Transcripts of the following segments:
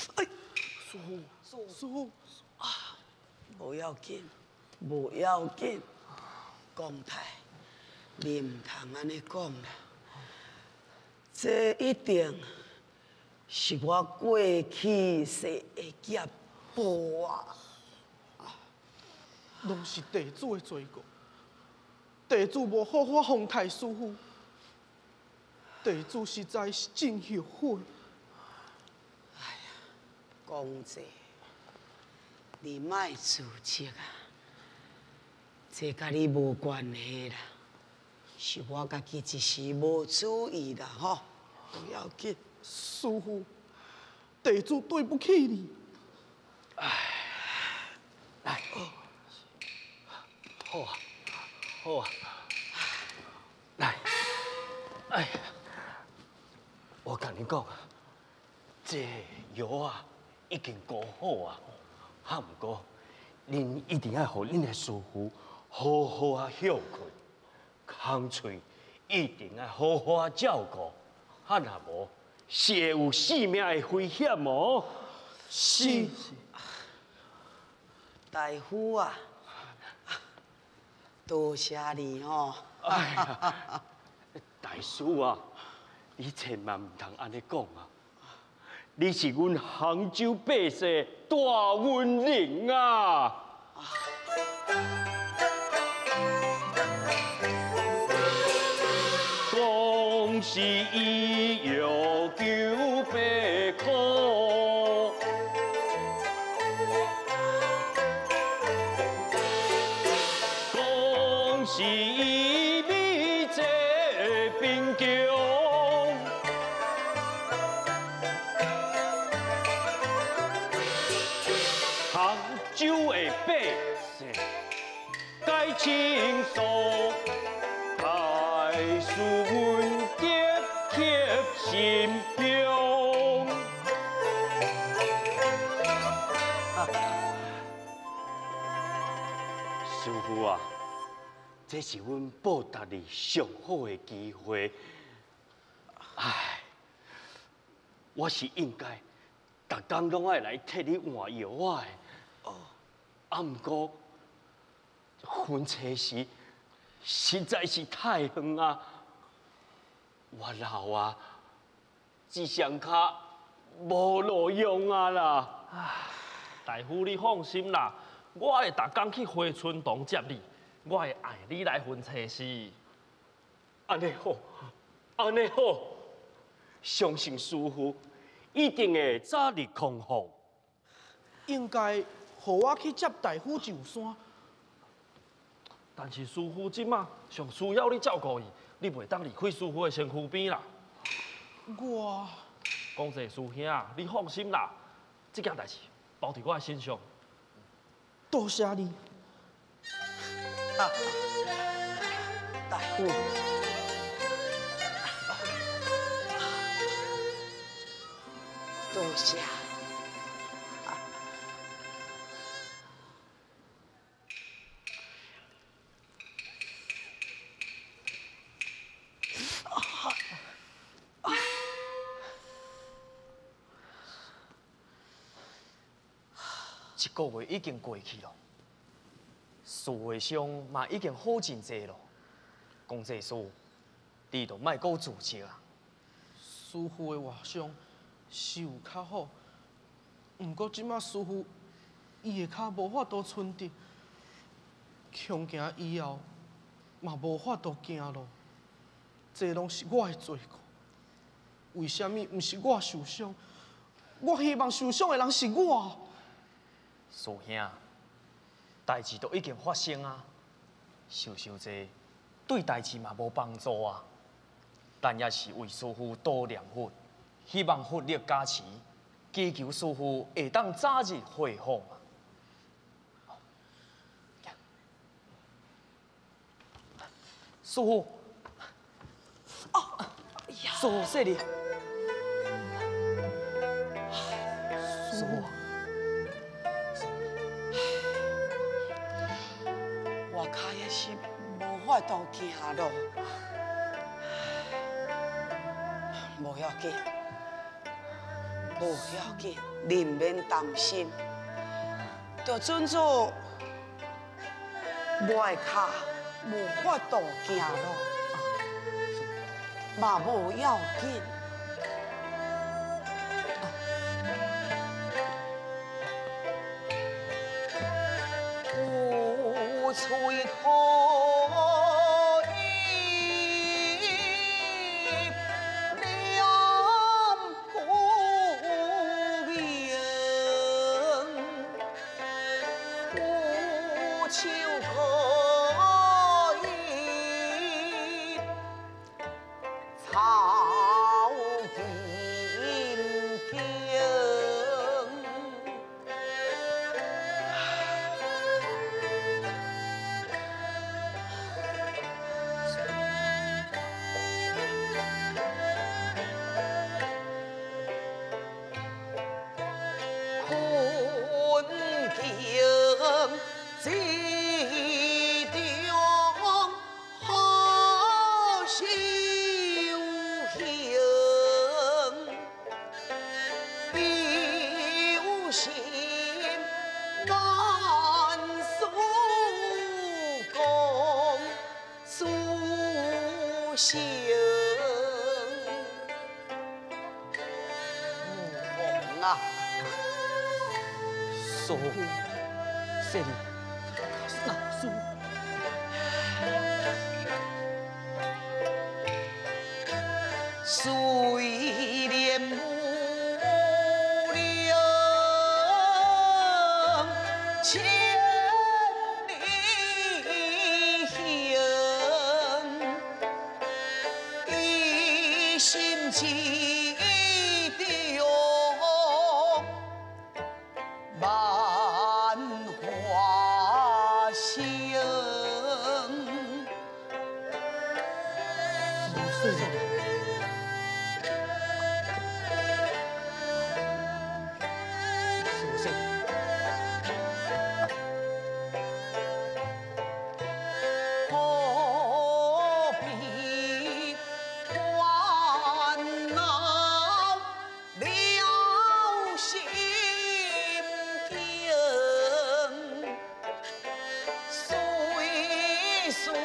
哎，师傅啊，不要紧，不要紧，公太，你唔通安尼讲啦。这一定是我过去世的业报啊！ 拢是地主的罪过，地主无好好奉太师傅，地主实在是真后悔。 公姐，你莫自责啊，这甲你无关系啦，是我家己一时无注意啦，吼，不要紧。 师傅，地主对不起你。 来，好啊，好啊，来，哎呀，我跟你讲啊，这药啊已经膏好啊，还唔过，恁一定要互恁的师傅好好啊休困，空嘴一定要好好啊照顾，啊若无，是会有性命的危险哦。 是。 大夫啊，多谢你哦。 哎呀，大师啊，你千万唔通安尼讲啊！你是阮杭州百姓大运灵啊！恭喜伊有900块。是你这贫穷，杭州的百姓该轻松，该使阮结贴心胸。师傅啊！这是阮报答你上好的机会。唉，我是应该逐工拢爱来替你换药啊的。哦，啊，毋过婚车时实在是太远啊，我老啊，只双脚无路用啊啦。 大夫，你放心啦，我会逐工去花春堂接你。我会爱你来分车时， 安尼好，安尼好，相信师傅一定会早日康复。 应该互我去接大夫上山。 但是师傅即马上需要你照顾伊，你袂当离开师傅的身躯边啦。 我讲者师兄，你放心啦，这件代志包伫我的身上。 多谢你。 大夫，多谢。 一个月已经过去了。事业上嘛已经好真济咯，讲这事，你就莫搁自责啊。 师傅的外伤是有较好，毋过即马师傅伊的脚无法度伸直，恐惊以后嘛无法度行路，这拢是我的罪过。为什么毋是我受伤？我希望受伤的人是我。 师兄，代志都已经发生啊，受这对代志嘛无帮助啊。但也是为师傅多念佛，希望佛力加持，祈求师傅会当早日恢复嘛。师傅， 哦，哎呀， 师傅，谢你。师傅， 我脚也是无法度行路，无要紧， 无要紧，你唔免担心，就准做我的脚无法度行路，嘛无要紧。有吹可以念不明，有手可以草金经。行，红啊！ 叔，谢你。 叔， 虽然无量千里行，一心只着万花香。何必烦恼了心境，随顺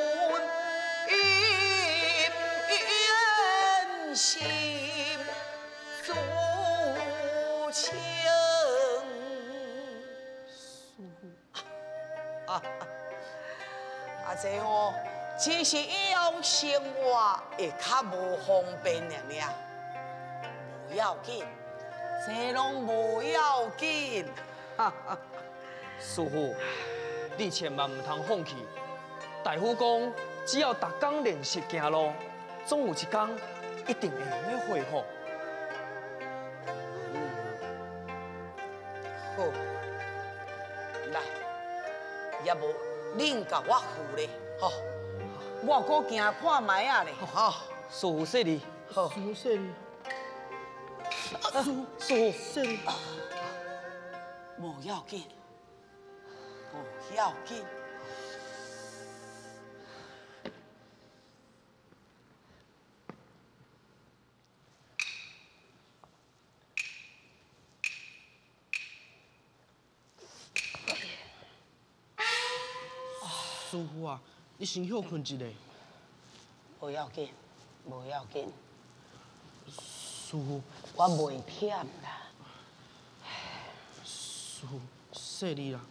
因缘心足情。这哦，只是以后生活会较无方便尔尔，无要紧，这拢无要紧。 师傅，你千万唔通放弃。大夫讲，只要逐工练习行路，总有一天一定会用得恢复。 好，来，要无恁甲我扶咧，吼，我搁行看卖啊咧，吼。 师傅谢你。 好， 叔谢你， 师傅谢你。 无要紧，无要紧。 师傅啊，你先休困一下。 无要紧，无要紧， 师傅， 我袂忝啦。 师傅，谢你啦。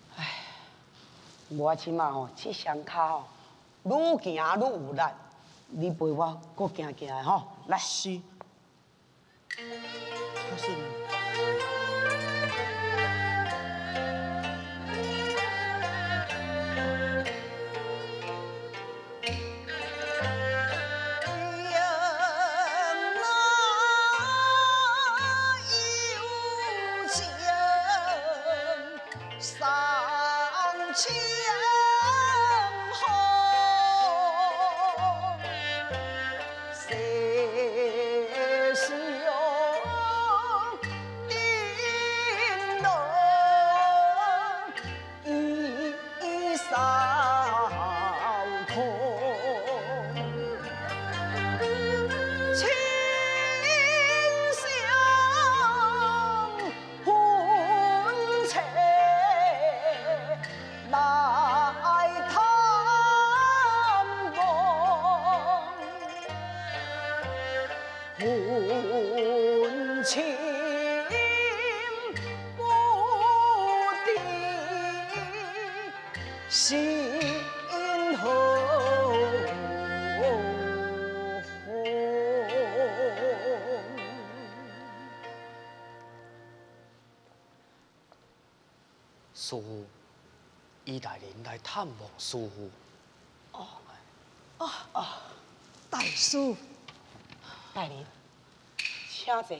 我即马吼，这双脚吼，愈行愈有力。你陪我搁行行的吼，来。 是。他是你。 千红，世上温情不敌心河。 师傅，伊大人来探望师傅。 大师，大人，请坐。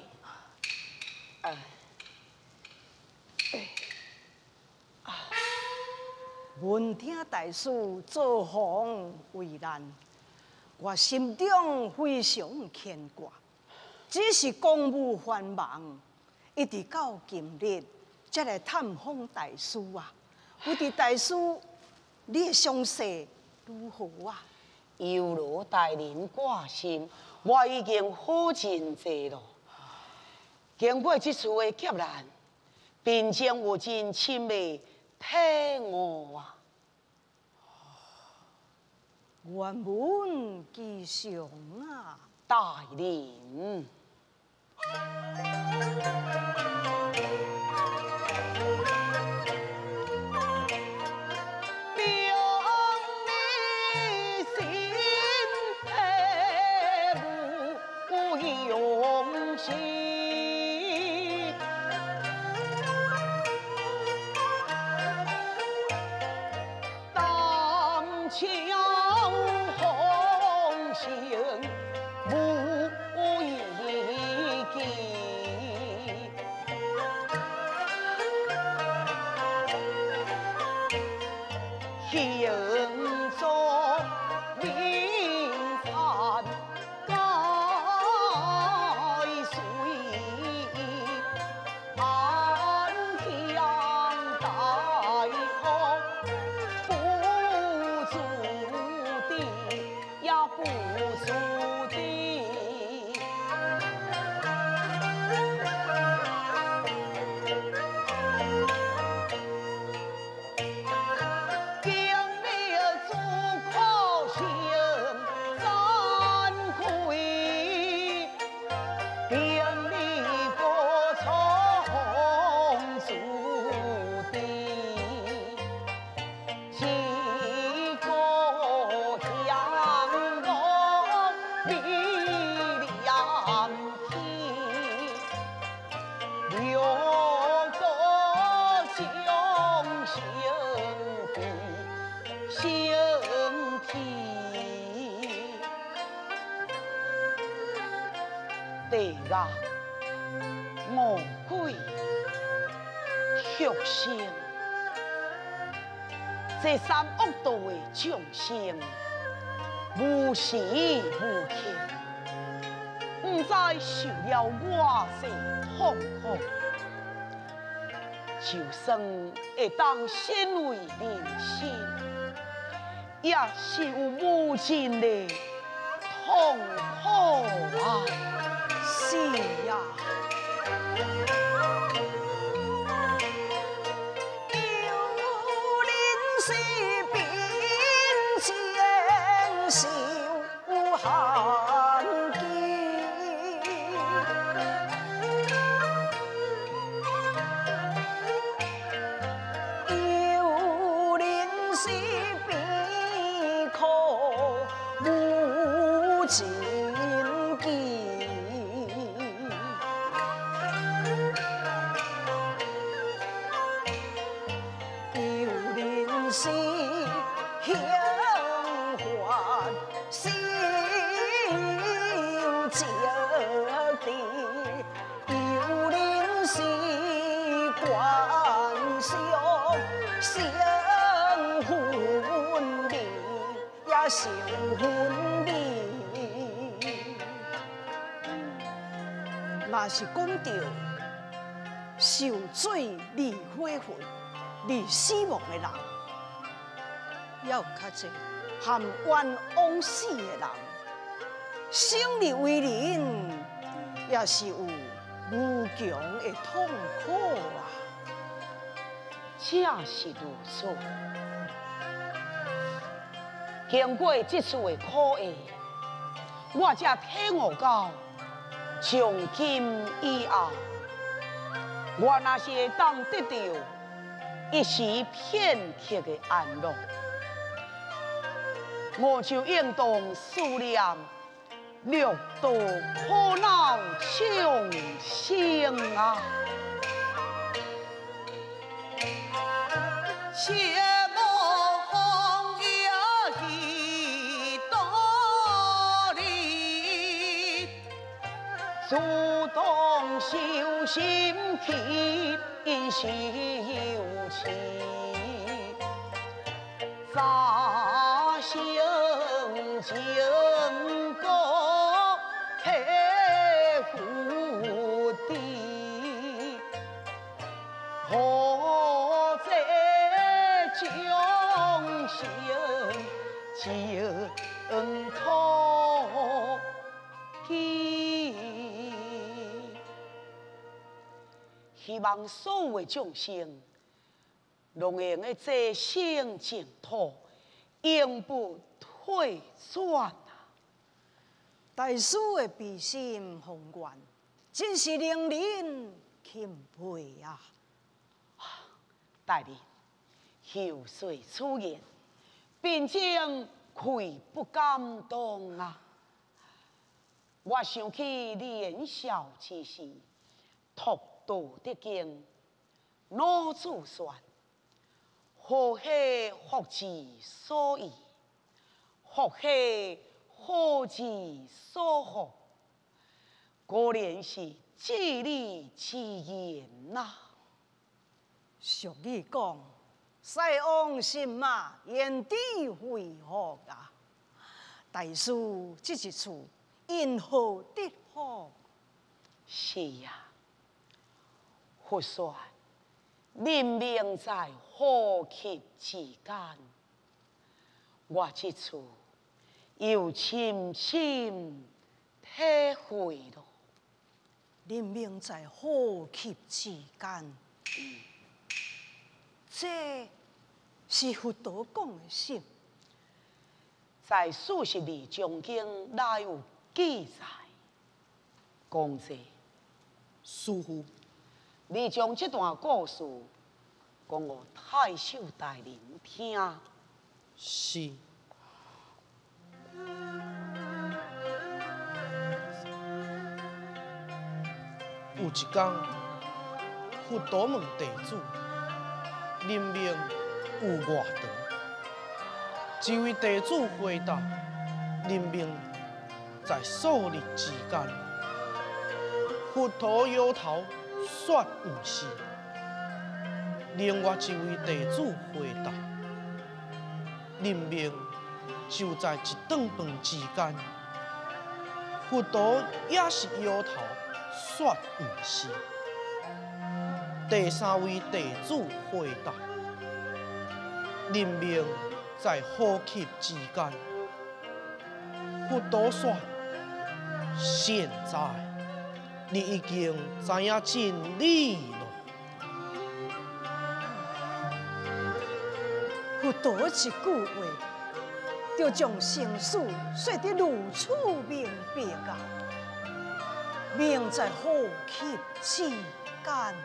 闻听大师造访为难，我心中非常牵挂。只是公务繁忙，一直到今日才来探访大师啊。不知大师，你的伤势如何啊？ 犹如大人挂心，我已经好真济了。经过这次的劫难，并将有真亲的体悟啊！ 愿闻其详啊！ 大人。地压魔鬼曲生，这三恶道的众生，无时无刻，不再受了我世痛苦，就算会当身为人心，也是有无尽的痛苦啊！ 是呀。成婚礼，若是讲到受罪离火魂、离死亡的人，也有较济含冤枉死的人，生而为人，也是有无穷的痛苦啊！ 正是如此。经过这次的苦役，我才体悟到从今以后，我若是会当得到一时片刻的安乐，我就应当思念六道苦恼众生啊！切莫风也一道理，主动修心体修气，扎心经过黑虎地，何在众生净土基？希望所有的众生，拢会用这生净土，永不退转。 大师的悲心宏愿，真是令人钦佩啊！ 大人，后随此言，并将愧不敢当啊！我想起年少之时，读道得经，老祖说：“福兮福之所倚，福兮祸之所伏。”果然是至理之言呐！ 俗语讲：“塞翁失马，焉知非福啊！”大师这一次因何得福？ 是呀，佛说人命在呼吸之间，我这次又深深体会了。 人命在呼吸之间，这是佛陀讲的心。 在《四十二章经》哪有记载？讲者， 师父， 你将这段故事讲给太守大人听。 是。有一天，佛陀问地主：“人命有偌长？”这位地主回答：“人命在数日之间。”佛陀摇头说：“不是。”另外一位地主回答：“人命就在一顿饭之间。”佛陀也是摇头说：“不是。”第三位地主回答：“人命在呼吸之间。”佛陀说：“现在你已经知影真理了。” 佛陀一句话，就将生死说得如此明白啊！命在呼吸之间。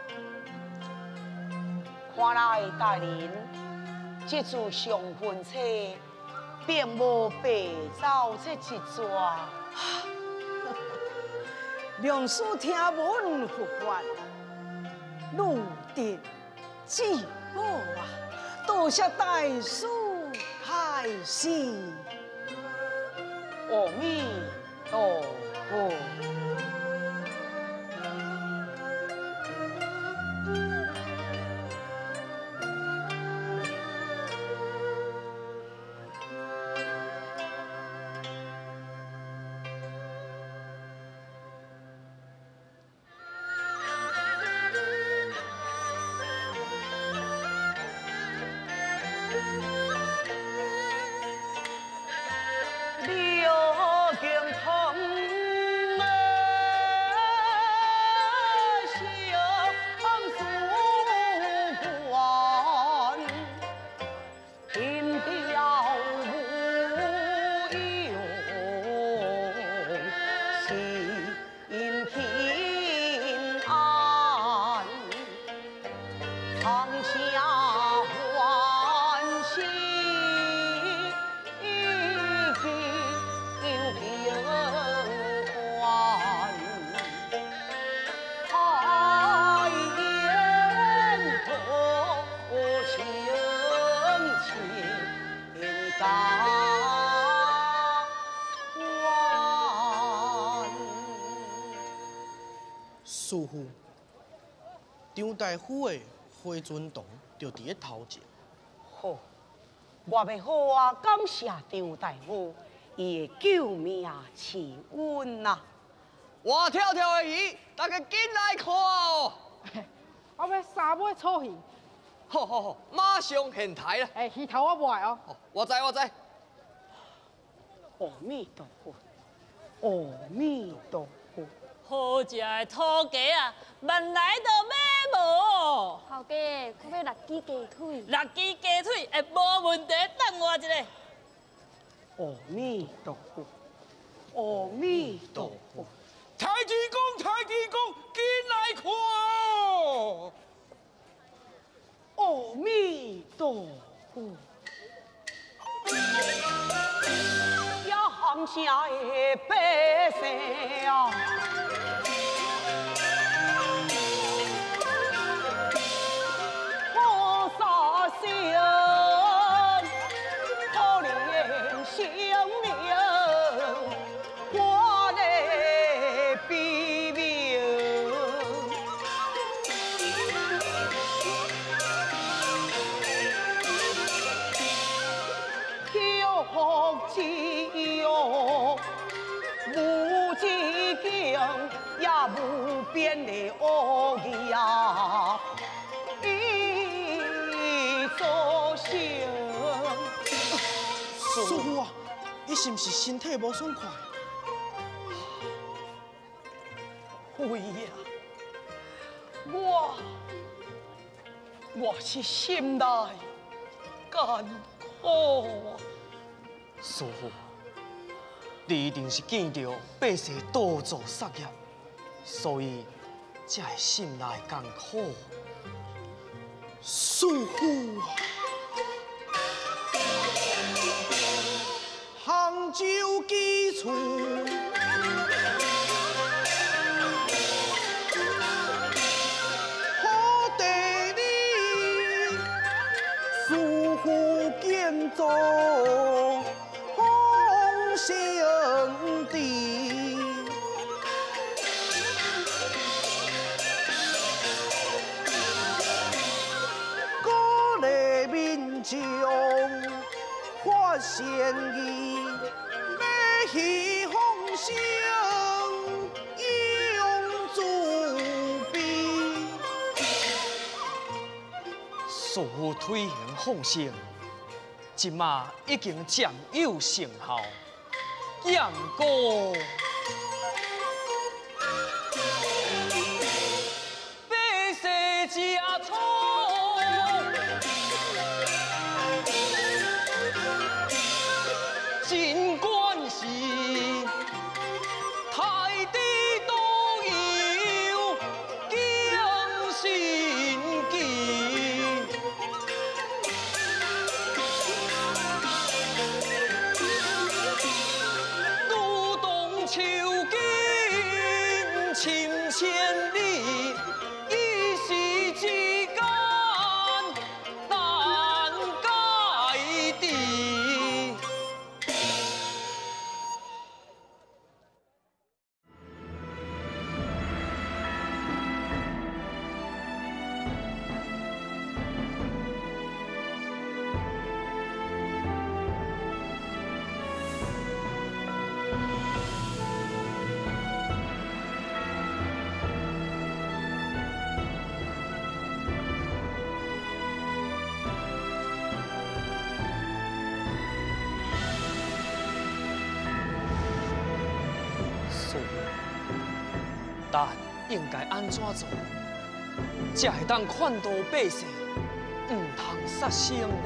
看来大人，这次上婚车并无白走这一桩。 良师听闻佛法，入得至宝啊！多谢大师开示。 阿弥陀佛。六根通啊！ 师傅，张大夫的回春堂就伫咧头前。 好，我要好啊，感谢张大夫，伊的救命之恩呐。 活跳跳的鱼，大家紧来看哦！ 我要三尾粗鱼， 好好好，马上现台啦！ 鱼头我卖哦。 哦，我知。 阿弥陀佛，阿弥陀佛。 好食的土鸡啊，万来就买无。 头家，可要6支鸡腿。 6支鸡腿会无问题，等我一下。 阿弥陀佛，阿弥陀佛。 太极公，紧来看哦！ 阿弥陀佛。呀，乡下的百姓啊！好杀心，可怜性命，我来比命。叫福气哟，无止境也无边的恶意啊！所成。 师傅啊，你是毋是身体无爽快？ 有呀，我是心内艰苦啊！ 师傅，你一定是见到百姓多做杀业，所以才会心内艰苦。 师傅啊，杭州基础，好地理，师傅建造红圣地。民众发现伊要去奉圣，用自卑。 师傅推行奉圣，即马已经渐有成效，验过。百姓家畜。尽管是太地都有敬心记，如同秋瑾情千里，一夕之间难改地。但应该安怎做，才会当劝导百姓，唔通杀生呢？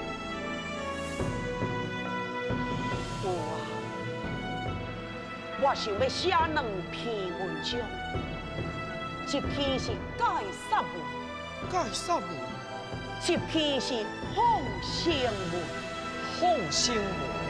我想要写2篇文章，一篇是解杀文， 解杀文， 一篇是放生文。 放生文。